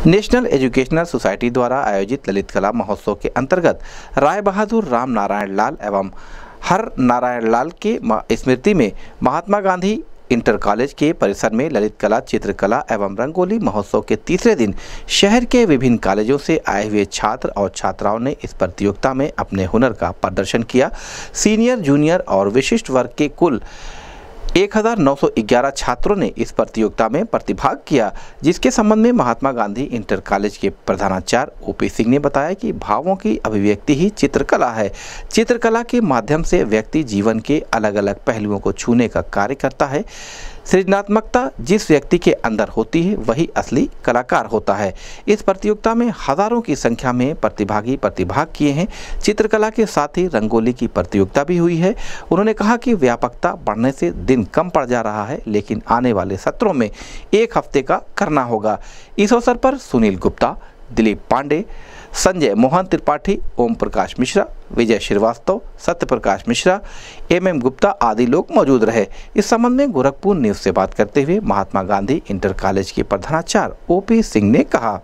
National educational society द्वारा आयोजित ललित कला महोत्सव के अंतर्गत राय बहादुर राम नारायण लाल एवं हर नारायण लाल के स्मृति में महात्मा गांधी इंटर कॉलेज के परिसर में ललित कला, चित्रकला एवं रंगोली महोत्सव के तीसरे दिन शहर के विभिन्न कॉलेजों से आए हुए छात्र और छात्राओं ने इस प्रतियोगिता में अपने हुनर का प्रदर्शन किया। सीनियर, जूनियर और विशिष्ट वर्ग के कुल 1911 छात्रों ने इस प्रतियोगिता में प्रतिभाग किया, जिसके संबंध में महात्मा गांधी इंटर कॉलेज के प्रधानाचार्य ओपी सिंह ने बताया कि भावों की अभिव्यक्ति ही चित्रकला है। चित्रकला के माध्यम से व्यक्ति जीवन के अलग अलग पहलुओं को छूने का कार्य करता है। सृजनात्मकता जिस व्यक्ति के अंदर होती है वही असली कलाकार होता है। इस प्रतियोगिता में हजारों की संख्या में प्रतिभागी प्रतिभाग किए हैं। चित्रकला के साथ ही रंगोली की प्रतियोगिता भी हुई है। उन्होंने कहा कि व्यापकता बढ़ने से दिन कम पड़ जा रहा है, लेकिन आने वाले सत्रों में एक हफ्ते का करना होगा। इस अवसर पर सुनील गुप्ता, दिलीप पांडे, संजय मोहन त्रिपाठी, ओम प्रकाश मिश्रा, विजय श्रीवास्तव, सत्य प्रकाश मिश्रा, MM गुप्ता आदि लोग मौजूद रहे। इस संबंध में गोरखपुर न्यूज से बात करते हुए महात्मा गांधी इंटर कॉलेज के प्रधानाचार्य ओपी सिंह ने कहा,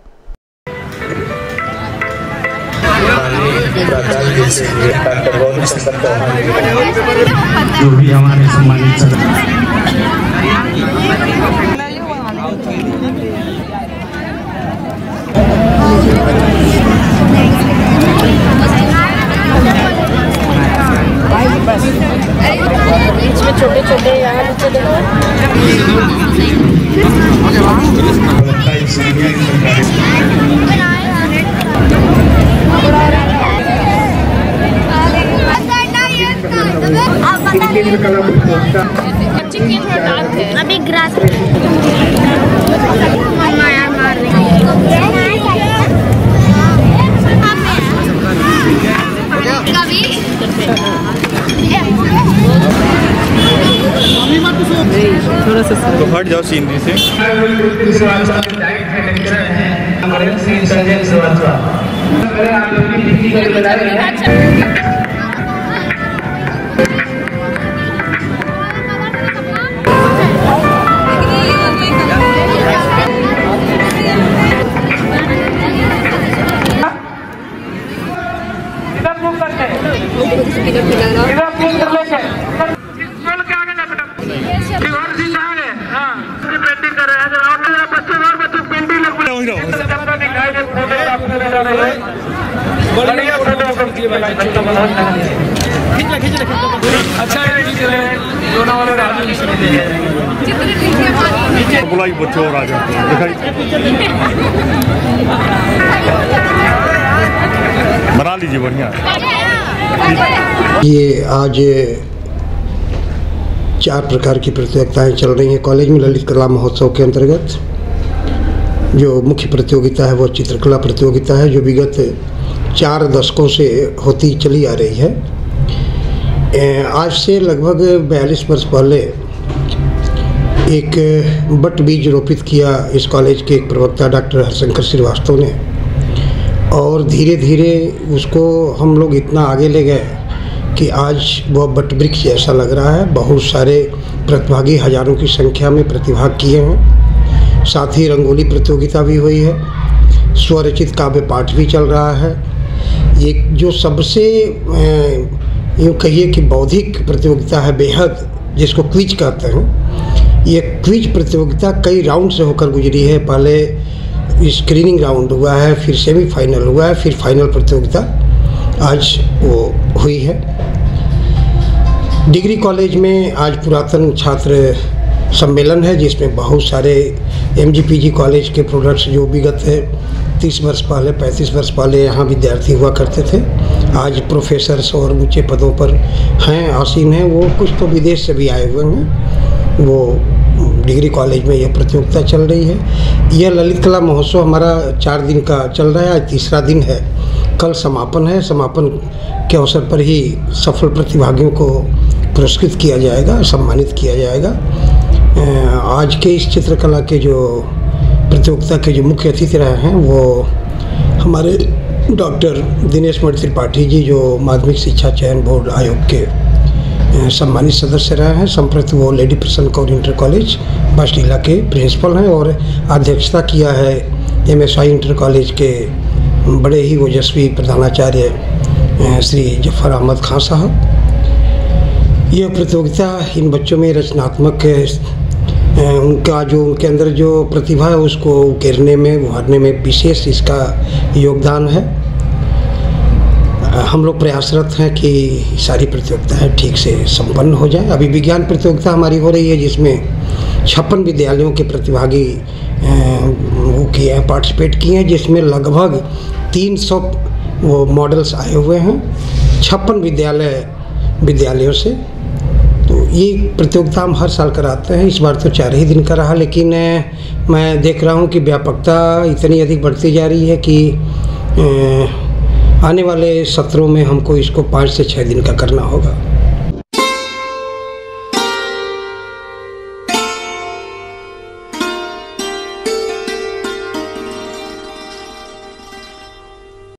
जो भी हमारे सम्मानित छोटे छोटे यहाँ नीचे देखो। अभी ग्रास मार रही थोड़ा सा तो हट जाओ सीनरी से। बुलाई बच्चों और आ जाते हैं, बना लीजिए बढ़िया। ये आज 4 प्रकार की प्रतियोगिताएं चल रही हैं कॉलेज में ललित कला महोत्सव के अंतर्गत। जो मुख्य प्रतियोगिता है वो चित्रकला प्रतियोगिता है, जो विगत 4 दशकों से होती चली आ रही है। आज से लगभग 42 वर्ष पहले एक बट बीज रोपित किया इस कॉलेज के एक प्रवक्ता डॉक्टर हरशंकर श्रीवास्तव ने, और धीरे धीरे उसको हम लोग इतना आगे ले गए कि आज वह बट वृक्ष जैसा लग रहा है। बहुत सारे प्रतिभागी हजारों की संख्या में प्रतिभाग किए हैं। साथ ही रंगोली प्रतियोगिता भी हुई है, स्वरचित काव्य पाठ भी चल रहा है। ये जो सबसे यूँ कहिए कि बौद्धिक प्रतियोगिता है बेहद, जिसको क्विज कहते हैं। ये क्विज प्रतियोगिता कई राउंड से होकर गुजरी है। पहले स्क्रीनिंग राउंड हुआ है, फिर सेमीफाइनल हुआ है, फिर फाइनल प्रतियोगिता आज वो हुई है। डिग्री कॉलेज में आज पुरातन छात्र सम्मेलन है, जिसमें बहुत सारे MGPG कॉलेज के प्रोडक्ट्स जो विगत 30 वर्ष पहले 35 वर्ष पहले यहाँ विद्यार्थी हुआ करते थे, आज प्रोफेसर्स और ऊंचे पदों पर हैं, आसीन हैं। वो कुछ तो विदेश से भी आए हुए हैं। वो डिग्री कॉलेज में यह प्रतियोगिता चल रही है। यह ललित कला महोत्सव हमारा 4 दिन का चल रहा है, आज तीसरा दिन है। कल समापन है। समापन के अवसर पर ही सफल प्रतिभागियों को पुरस्कृत किया जाएगा, सम्मानित किया जाएगा। आज के इस चित्रकला के जो प्रतियोगिता के जो मुख्य अतिथि रहे हैं वो हमारे डॉक्टर दिनेश मणि त्रिपाठी जी, जो माध्यमिक शिक्षा चयन बोर्ड आयोग के सम्मानित सदस्य रहे हैं। संप्रति वो लेडी प्रसन्न कौर इंटर कॉलेज बास्टीला के प्रिंसिपल हैं और अध्यक्षता किया है MSI इंटर कॉलेज के बड़े ही ओजस्वी प्रधानाचार्य श्री जफर अहमद खान साहब। यह प्रतियोगिता इन बच्चों में रचनात्मक उनके अंदर जो प्रतिभा है उसको उकेरने में, उभारने में विशेष इसका योगदान है। हम लोग प्रयासरत हैं कि सारी प्रतियोगिताएं ठीक से संपन्न हो जाए। अभी विज्ञान प्रतियोगिता हमारी हो रही है जिसमें 56 विद्यालयों के प्रतिभागी वो किए हैं, पार्टिसिपेट किए हैं, जिसमें लगभग 300 वो मॉडल्स आए हुए हैं 56 विद्यालयों से। तो ये प्रतियोगिता हम हर साल कराते हैं। इस बार तो 4 ही दिन का रहा, लेकिन मैं देख रहा हूँ कि व्यापकता इतनी अधिक बढ़ती जा रही है कि आने वाले सत्रों में हमको इसको 5 से 6 दिन का करना होगा।